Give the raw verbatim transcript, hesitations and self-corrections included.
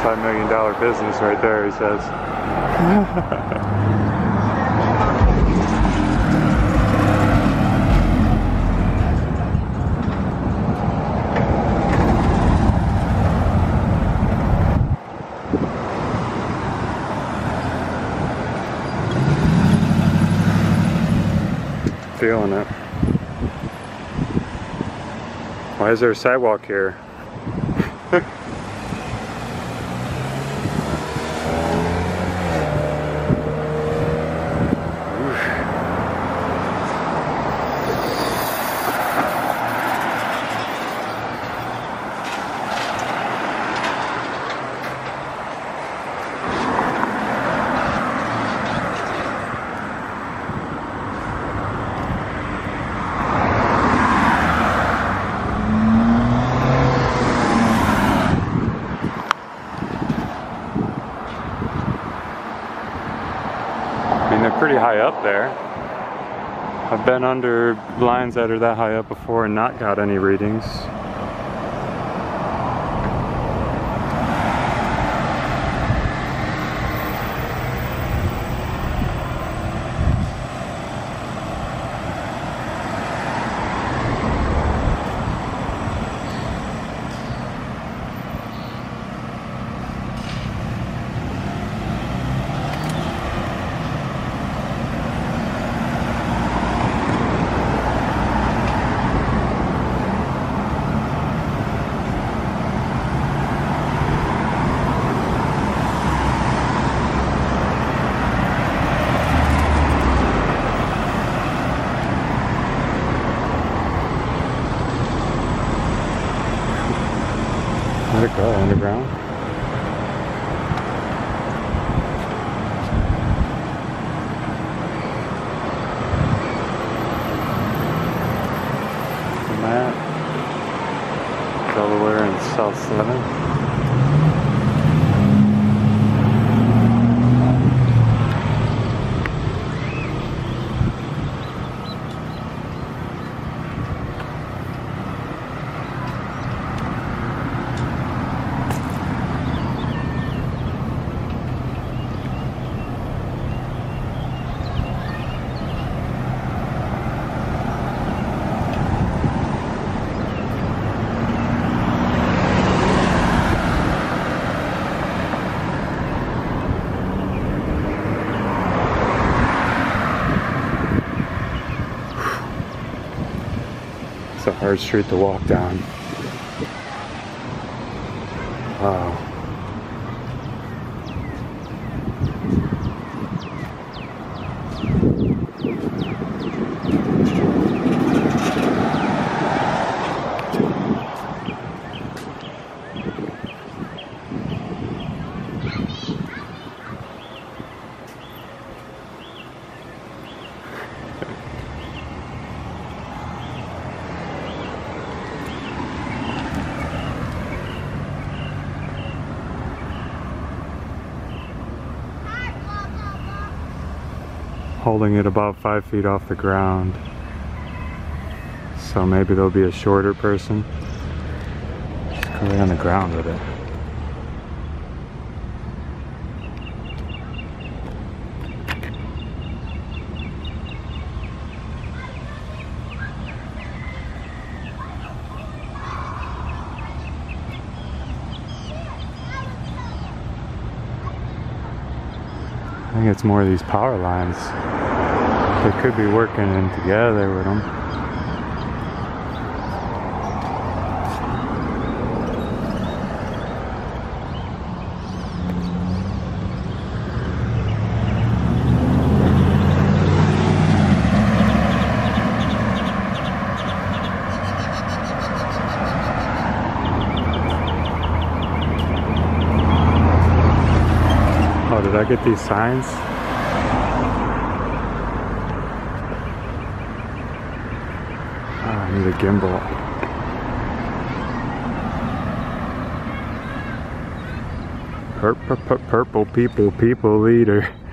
Five million dollar business right there, he says. Feeling it. Why is there a sidewalk here? They're pretty high up there. I've been under lines that are that high up before and not got any readings. Let it go underground. Matt, Delaware and South seven. It's a hard street to walk down. Wow. Holding it about five feet off the ground. So maybe there'll be a shorter person. Just go right on the ground with it. I think it's more of these power lines. They could be working in together with them. Oh, did I get these signs? Oh, I need a gimbal. Pur pur pur purple people, people leader.